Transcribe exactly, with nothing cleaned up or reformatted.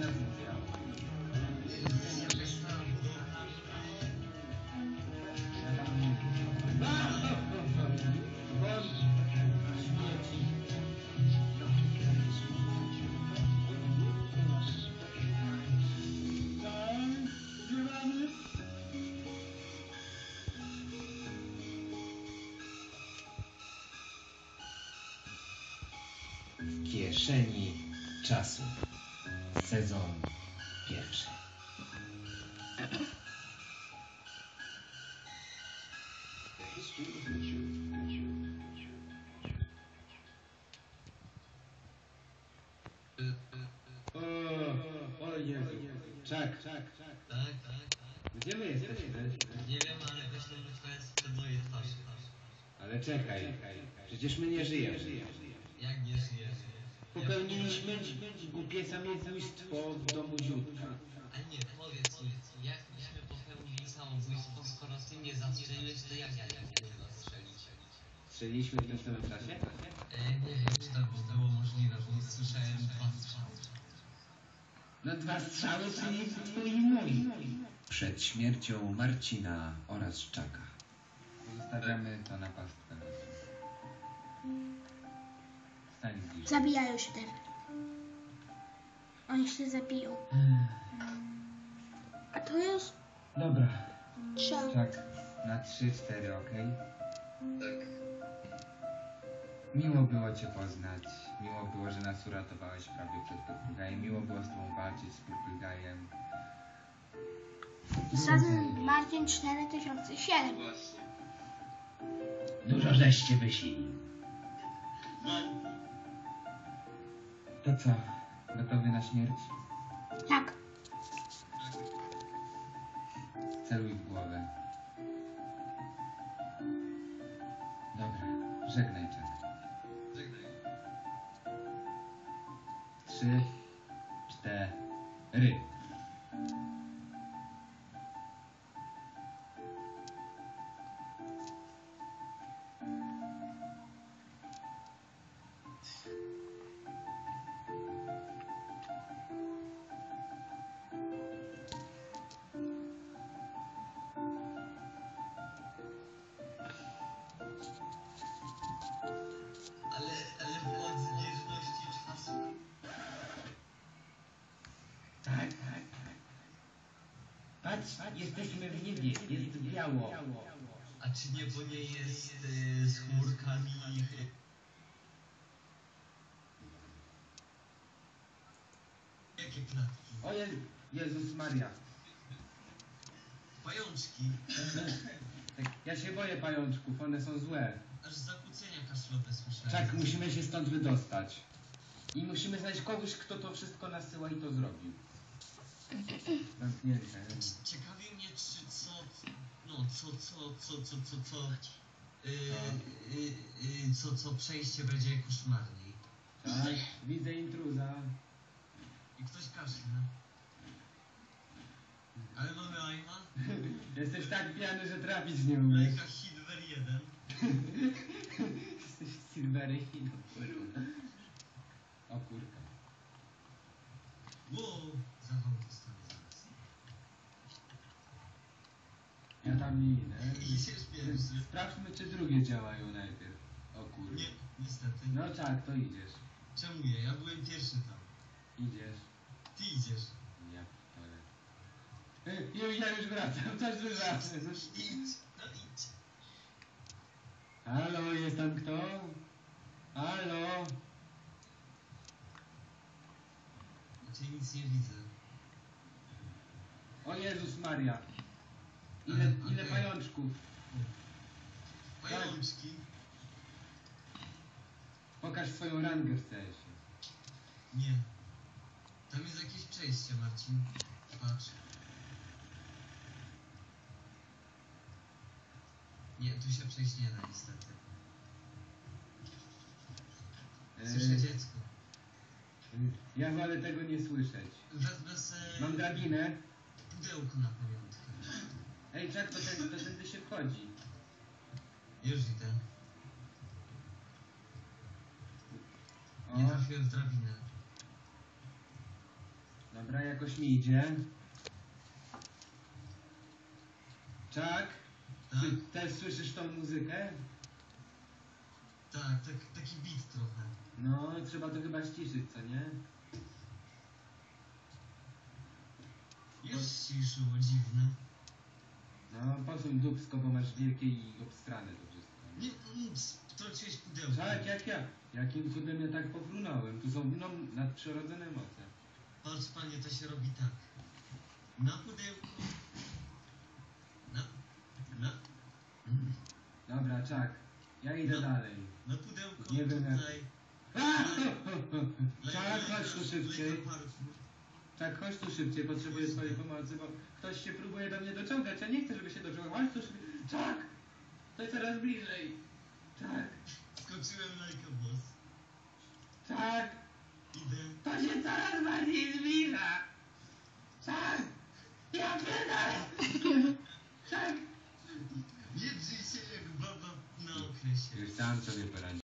widział. W kieszeni czasu. Sezon pierwszy. O, o Jezu. Czak, czak, czak. Tak, tak, tak. Gdzie my jesteśmy? Nie wiem, ale weź nam twoje przed moje twarzy. Ale czekaj, przecież my nie żyjemy. Jak nie żyjesz? Popełniliśmy głupie samobójstwo w domu Ziutka. A nie, powiedz mi, jak myśmy popełnili samobójstwo, skoro ty nie zastrzeliłeś, to jak ja nie mogę zastrzelić? Strzeliliśmy w tym samym czasie? E, nie wiem, czy to by było możliwe, bo słyszałem dwa strzały. No dwa strzały, czyli twój i mój. Przed śmiercią Marcina oraz Czaka. Zostawiamy to na pastwę losu. Stań bliżej. Zabijają się teraz. Oni się zabiją. A to jest Dobra, trzeba. Czak, na trzy, cztery, okej? Tak. Miło było cię poznać. Miło było, że nas uratowałeś prawie przed Purpurgajem. Miło było z tobą walczyć z Purpurgajem. Sezon Marcin cztery tysiące siedem. Dużo żeście wyszli. To co? Gotowy na śmierć? Tak. Celuj w głowę. Dobra, żegnaj, Czak. Trzy, cztery. Ale, ale w odbieżności czasu. Tak, tak, tak. Patrz, jesteśmy w niebie, jest biało. A czy niebo nie jest y, z chmurkami? Jakie klatki? O Je Jezus Maria. Pajączki. Tak, ja się boję pajączków, one są złe. Aż zakłócenia kaszlowe słyszałem. Czak, musimy się stąd wydostać. I musimy znaleźć kogoś, kto to wszystko nasyła i to zrobił. Zamknięte. Ciekawi mnie, czy co, no co, co, co, co, co, co, yy, yy, yy, co, co przejście będzie koszmarniej. Tak, widzę intruza. I ktoś kaszle. Ale mamy Aima? Jesteś tak pijany, że trafić nie umiesz. Lejka Hidwer jeden. Jesteś Silverino, kurwa. O kurka. Wow, zawał dostanę zaraz. Ja tam nie idę. Idziesz pierwszy. Sprawdźmy, czy drugie działają najpierw. O kurwa. Nie, niestety. No czak, to idziesz. Czemu nie? Ja byłem pierwszy tam. Idziesz. Ty idziesz. Ja ale. Już ja już wracam, coś wywracam. Idź, no idź. Halo, jest tam kto? Halo? Cię nic nie widzę. O Jezus Maria. Ile, A, ile okej. pajączków? Pajączki. Pokaż swoją rangę w C S ie. Nie. Tam jest jakieś przejście, Marcin. Patrz. Nie, tu się przejść nie da niestety. Słyszę Eee, dziecko. Ja wolę tego nie słyszeć. Wezmę se Mam drabinę. pudełko na pamiątkę. Ej, czek, to, ten, to tędy się wchodzi. Już idę. O, Nie trafiłem w drabinę. Dobra, jakoś mi idzie. Czak, Tak? ty też słyszysz tą muzykę? Tak, tak, taki beat trochę. No, trzeba to chyba ściszyć, co nie? Już ciszyło, dziwne. No, posuń dupsko, bo masz wielkie i obstrane to wszystko. Nie, mm, wtrąciłeś pudełko. Tak, jak ja? Jakim cudem ja tak pofrunąłem? Tu są no, nadprzyrodzone moce. Patrz panie, to się robi tak. Na pudełku. Na. Na. Mm. Dobra, Czak, ja idę No. dalej. Na pudełko Nie wiem, jak- tutaj. Czak, chodź tu szybciej. Lejka parfum. Czak, chodź tu szybciej, potrzebuję twojej pomocy, bo ktoś się próbuje do mnie dociągać, ja nie chcę, żeby się dociągał. Chodź tu szybciej. Czak! To jest coraz bliżej. Czak, Skoczyłem lejka boss. Czak! Idę. To się coraz bardziej zbliża. Czak! Ja pierdolę! Czak! Nie drzyj się jak baba na okresie. Już sam sobie poradziłem.